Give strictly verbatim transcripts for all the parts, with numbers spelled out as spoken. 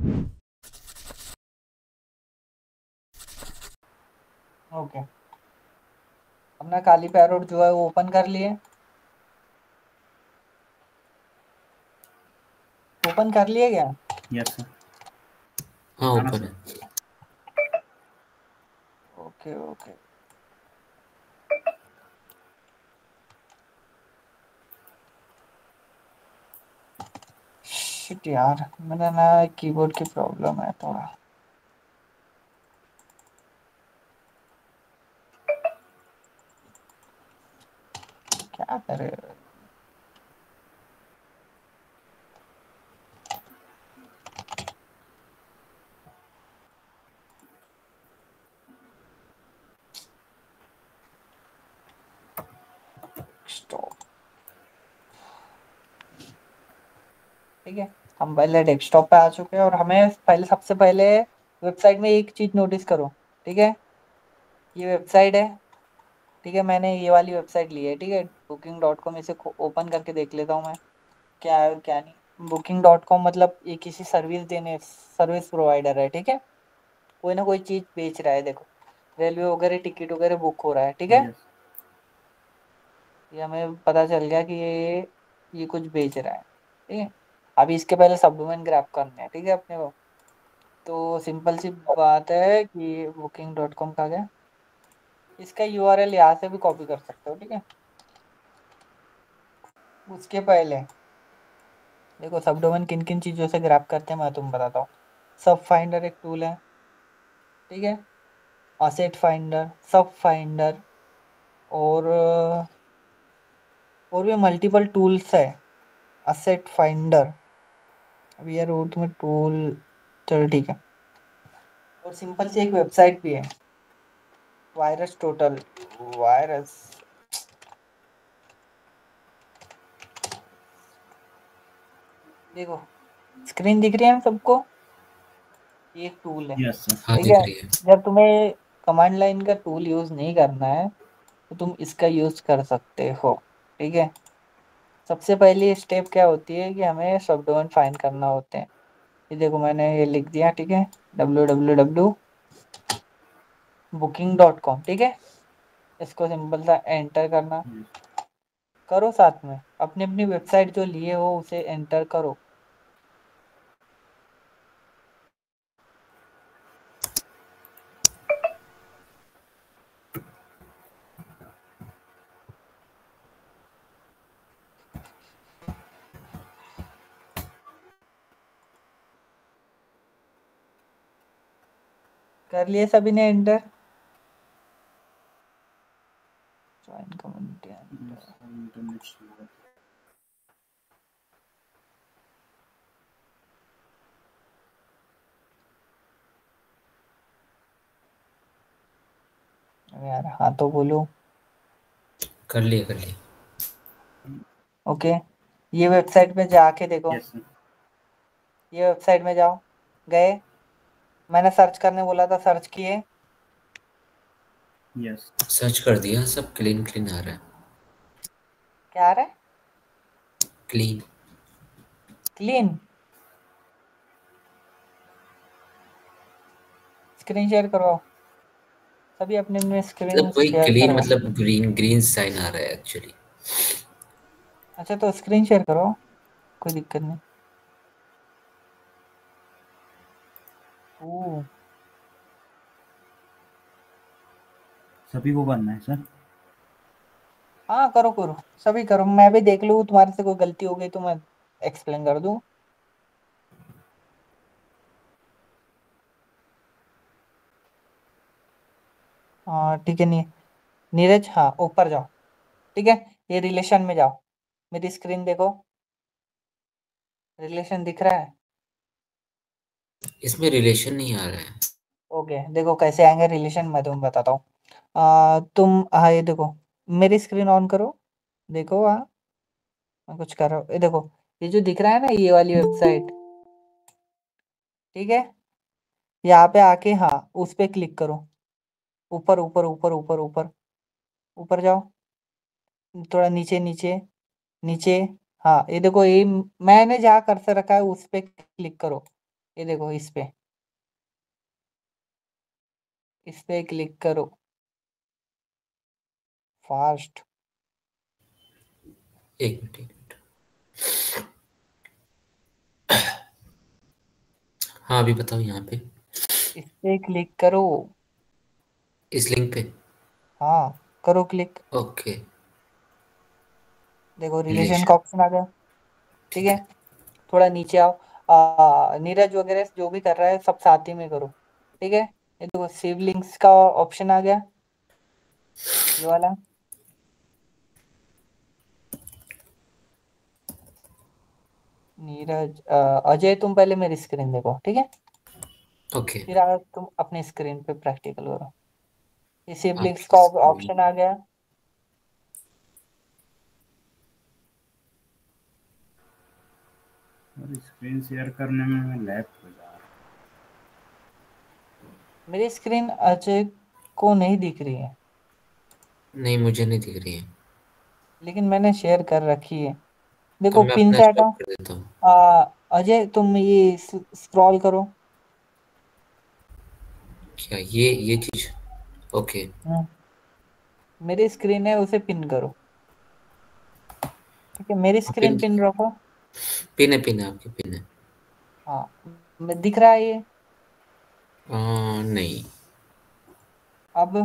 Okay, अपना काली parrot जो है वो ओपन कर लिए, ओपन कर लिए क्या? Yes sir. हाँ हाँ ओपन सर। है। ओके ओके, शिट यार, मेरा ना कीबोर्ड की प्रॉब्लम है थोड़ा। क्या करे, स्टॉप। ठीक है, हम पहले डेस्कटॉप पे आ चुके हैं और हमें पहले सबसे पहले वेबसाइट में एक चीज नोटिस करो। ठीक है, ये वेबसाइट है, ठीक है, मैंने ये वाली वेबसाइट ली है। ठीक है, बुकिंग डॉट कॉम, इसे ओपन करके देख लेता हूँ मैं क्या है और क्या नहीं। बुकिंग डॉट कॉम मतलब ये किसी सर्विस देने, सर्विस प्रोवाइडर है। ठीक है, कोई ना कोई चीज बेच रहा है। देखो, रेलवे वगैरह टिकट वगैरह बुक हो रहा है। ठीक है, यस। ये हमें पता चल गया कि ये ये कुछ बेच रहा है। ठीक है, अभी इसके पहले सब डोमेन ग्रैब करने हैं। ठीक है, अपने को तो सिंपल सी बात है कि बुकिंग डॉट कॉम का गया, इसका यूआरएल यहाँ से भी कॉपी कर सकते हो। ठीक है, उसके पहले देखो सब डोमेन किन किन चीज़ों से ग्रैब करते हैं मैं तुम बताता हूँ। सब फाइंडर एक टूल है। ठीक है, असेट फाइंडर, सब फाइंडर, और और भी मल्टीपल टूल्स है। असेट फाइंडर, अभी यार वो तुम्हें टूल, चलो ठीक है। और सिंपल से एक वेबसाइट भी है, वायरस टोटल, वायरस, देखो स्क्रीन दिख रही है हम सबको, ये एक टूल है। Yes sir. हाँ ठीक दिख है, रही है। जब तुम्हें कमांड लाइन का टूल यूज नहीं करना है तो तुम इसका यूज कर सकते हो। ठीक है, सबसे पहली स्टेप क्या होती है कि हमें सब डोमेन फाइंड करना होते हैं। ये देखो मैंने ये लिख दिया। ठीक है, W W W booking dot com. ठीक है, इसको सिंपल सा एंटर करना, करो साथ में अपनी अपनी वेबसाइट जो लिए हो उसे एंटर करो। कर लिए सभी ने enter? Join community internet slow. यार, हाँ तो बोलो। कर लिए कर लिए। ओके, ये वेबसाइट पे जाके देखो, यस सर। ये वेबसाइट में जाओ, गए, मैंने सर्च करने बोला था, सर्च किए, यस। सर्च कर दिया, सब क्लीन क्लीन आ रहा है। क्या आ रहा है? क्लीन। क्लीन, स्क्रीन शेयर करवाओ, सभी अपने अपने स्क्रीन मतलब कोई शेयर क्लीन करवाओ। मतलब ग्रीन ग्रीन साइन आ रहा है एक्चुअली। अच्छा तो स्क्रीन शेयर करो, कोई दिक्कत नहीं। ओ, सभी को करना है सर? हाँ करो करो, सभी करो, मैं भी देख लूँ, तुम्हारे से कोई गलती हो गई तो मैं एक्सप्लेन कर दूँ। हाँ ठीक है, नहीं नीरज, हाँ ऊपर जाओ। ठीक है, ये रिलेशन में जाओ, मेरी स्क्रीन देखो, रिलेशन दिख रहा है? इसमें रिलेशन नहीं आ रहा है। ओके, देखो कैसे आएंगे रिलेशन, मैं तुम्हें बताता हूँ। आ, तुम, हाँ ये देखो, मेरी स्क्रीन ऑन करो, देखो हाँ, मैं कुछ कर रहा हूँ, ये देखो, ये जो दिख रहा है ना ये वाली वेबसाइट, ठीक है, यहाँ पे आके हाँ उस पे क्लिक करो, ऊपर ऊपर ऊपर ऊपर ऊपर ऊपर जाओ, थोड़ा नीचे नीचे नीचे, हाँ ये देखो, ये मैंने जहाँ कर्सर रखा है उस पे क्लिक करो। ये देखो इस पे इस पे क्लिक करो फास्ट। एक मिनट एक मिनट। हाँ अभी बताओ यहाँ पे इस पे क्लिक करो। इस लिंक पे। हाँ करो क्लिक। ओके। देखो रिलेशन का रिलेशन। ऑप्शन आ गया। ठीक ठीक है, है। थोड़ा नीचे आओ। आ, नीरज वगैरह जो भी कर रहा है सब साथ ही में करो। ठीक है, ये देखो सिबलिंग्स का ऑप्शन आ गया, ये वाला। नीरज अ, अजय तुम पहले मेरी स्क्रीन देखो, ठीक है, ओके। फिर आगे तुम अपनी स्क्रीन पे प्रैक्टिकल करो। ये सिबलिंग्स आपकी का स्क्रीन। ऑप्शन आ गया। और स्क्रीन शेयर करने में मैं लैग हो जा रहा मेरी स्क्रीन अजय को नहीं दिख रही है, नहीं मुझे नहीं दिख रही है। लेकिन मैंने शेयर कर रखी है। तो देखो मैं पिन अपना से स्टॉप हटाओ। कर देता हूँ। आ, अजय तुम ये स्क्रॉल करो। क्या ये ये चीज। ओके। हम्म, मेरी स्क्रीन है उसे पिन करो। ठीक है, मेरी हाँ, स्क्रीन पिन। पिन रखो। पिन है पिन है आपकी पिन है। हाँ मैं- दिख रहा है ये। आ, नहीं। अब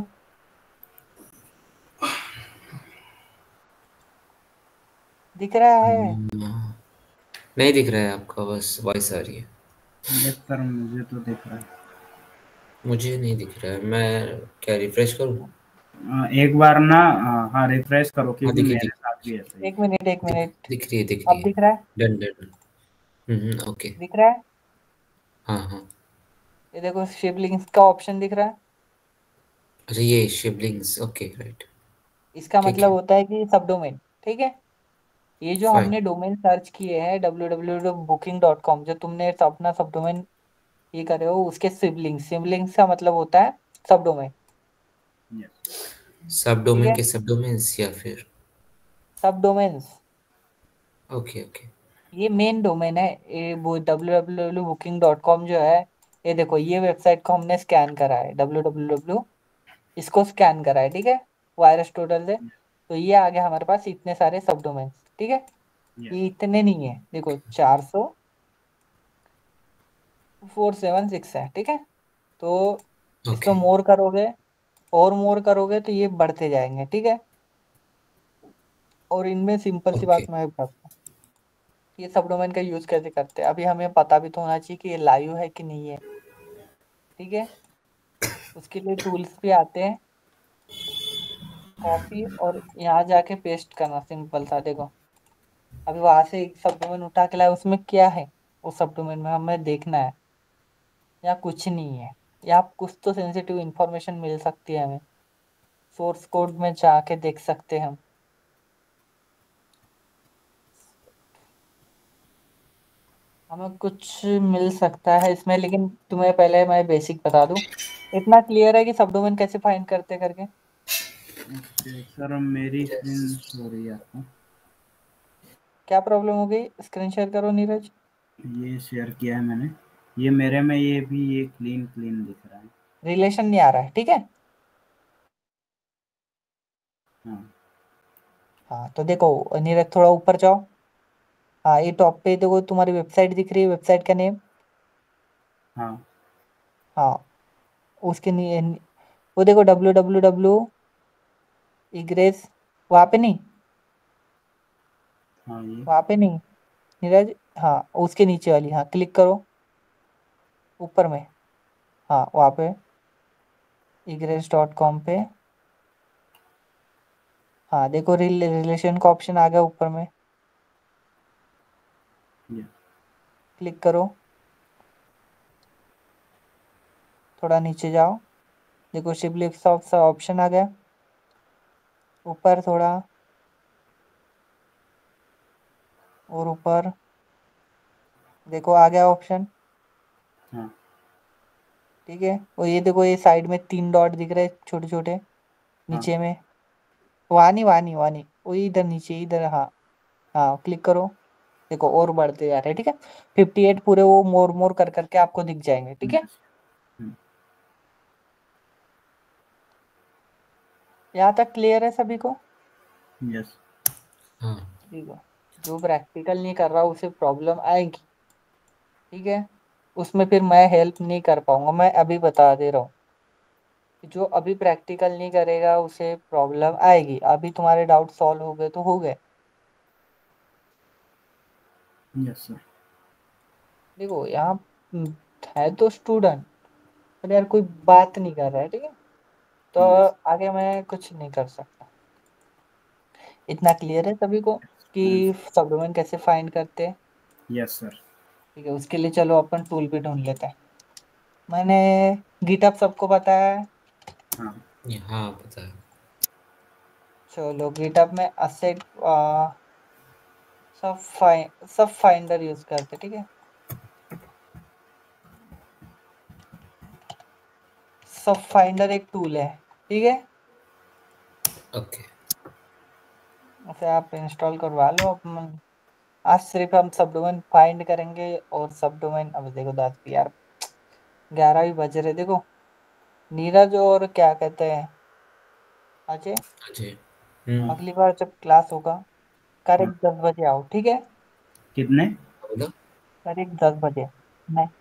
दिख रहा है। हम्म, नहीं दिख रहा है आपका, बस वॉइस आ रही है। है। देख कर मुझे तो दिख रहा है। मुझे नहीं दिख रहा है, मैं क्या रिफ्रेश करूँ? अ, एक बार ना, अ, हाँ रिफ्रेश करो हाँ क्योंकि दिखी मेरे दिख साथ भी ऐसा ही एक है। मिनट एक दिख मिनट। दिख रही है दिख रही अब है। दिख रहा है। Done done. Hmm okay. दिख रहा है। हाँ हाँ। ये देखो शिवलिंग्स का ऑप्शन दिख रहा है। अच्छा ये शिवलिंग्स, ओके राइट। इसका ठीक मतलब है। होता है कि सब डोमेन। ठीक है, ये जो फाइन। हमने डोमेन सर्च किए हैं W W W dot booking dot com, जो तुमने अपना सब डोमेन ये करे हो, उसके सिबलिंग्स सिबलिंग्स का मतलब होता है सब डोमेन। यस। सब ठीक डोमेन है, के सब डोमेन्स या फिर। सब डोमेन्स ओके ओके। ये मेन डोमेन है। ये वो W W W booking dot com जो है, ये देखो ये वेबसाइट को हमने स्कैन करा है, डब्ल्यू डब्ल्यू डब्ल्यू इसको स्कैन करा है। ठीक है, वायरस टोटल से। तो ये आ गया हमारे पास इतने सारे सब डोमेन्स। ठीक है, यस। ये इतने नहीं है, देखो चार सौ, फोर सेवन सिक्स है। ठीक है, तो इसमें ओके मोर करोगे और मोर करोगे तो ये बढ़ते जाएंगे। ठीक है, और इनमें सिंपल सी ओके। बात मैं बताता हूँ, ये सब डोमेन का यूज कैसे करते हैं। अभी हमें पता भी तो होना चाहिए कि ये लाइव है कि नहीं है। ठीक है, उसके लिए टूल्स भी आते हैं, कॉपी और यहाँ जाके पेस्ट करना, सिंपल सा। देखो अभी वहां से एक सब डोमेन उठा के लाया, उसमें क्या है, उस सब डोमेन में हमें देखना है। या कुछ नहीं है, या कुछ तो सेंसिटिव इंफॉर्मेशन मिल सकती है हमें, सोर्स कोड में जाके देख सकते हैं हम। हमें कुछ मिल सकता है इसमें, लेकिन तुम्हें पहले मैं बेसिक बता दूं। इतना क्लियर है कि सब डोमेन कैसे फाइंड करते करके। ओके सर, मेरी स्क्रीन हो रही है आपको? क्या प्रॉब्लम हो गई, स्क्रीन शेयर करो नीरज। ये शेयर किया है मैंने। ये मेरे में ये भी ये क्लीन क्लीन दिख रहा है। रिलेशन नहीं आ रहा है, ठीक है। हाँ। हाँ तो देखो नीरज थोड़ा ऊपर जाओ। हाँ ये टॉप पे देखो तुम्हारी वेबसाइट दिख रही है, वेबसाइट का नेम। हाँ। हाँ उसके नी, नी- वो देखो डब्ल्यू डब्ल्यू डब्ल्यू इग्रेस, वहाँ पे नहीं, हाँ ये। वहाँ पे नहीं नीरज। हाँ उसके नीचे वाली, हाँ क्लिक करो ऊपर में। हाँ वहाँ पे इग्रेस डॉट कॉम पे। हाँ देखो रिल, रिलेशन का ऑप्शन आ गया ऊपर में, ये। क्लिक करो। थोड़ा नीचे जाओ, देखो शिपलिफ्ट का ऑप्शन आ गया ऊपर थोड़ा, और ऊपर देखो आ गया ऑप्शन। हाँ। ठीक है, और ये देखो ये साइड में तीन डॉट दिख रहे हैं छोटे छोटे हाँ। नीचे में। वहाँ नहीं वहाँ नहीं वहाँ नहीं, वो इधर नीचे इधर, हाँ। हाँ क्लिक करो। देखो और बढ़ते जा रहे हैं, ठीक है। फिफ्टी एट पूरे वो मोर मोर कर करके आपको दिख जाएंगे, ठीक है। हम्म, यहाँ तक क्लियर है सभी को? यस। हाँ। ठीक है। जो प्रैक्टिकल नहीं कर रहा उसे प्रॉब्लम आएगी, ठीक है। उसमें फिर मैं हेल्प नहीं कर पाऊंगा, मैं अभी बता दे रहा हूँ। जो अभी प्रैक्टिकल नहीं करेगा उसे प्रॉब्लम आएगी। अभी तुम्हारे डाउट सॉल्व हो गए तो हो गए। Yes sir. देखो यहाँ हम्म, है तो स्टूडेंट, पर यार कोई बात नहीं कर रहा है, ठीक है। तो यस। आगे मैं कुछ नहीं कर सकता। इतना क्लियर है सभी को कि सबडोमेन कैसे फाइंड करते हैं? Yes sir. ठीक है, उसके लिए चलो अपन टूल भी ढूंढ लेते हैं। मैंने गिटहब सबको पता है। हाँ। ये हाँ पता है। चलो गिटहब में असेट सब फाइन सब फाइंडर यूज करते, ठीक है। सब फाइंडर एक टूल है, ठीक है। ओके। उसे आप इंस्टॉल करवा लो। अपन आज सिर्फ हम सब डोमेन फाइंड करेंगे और सब डोमेन। अब देखो दाद भी यार, ग्यारह भी बज रहे देखो। नीरज और क्या कहते हैं अजय, अजय। हाँ। हम्म। अगली बार जब क्लास होगा हाँ। करेक्ट दस बजे आओ, ठीक है। कितने? करेक्ट दस बजे। नहीं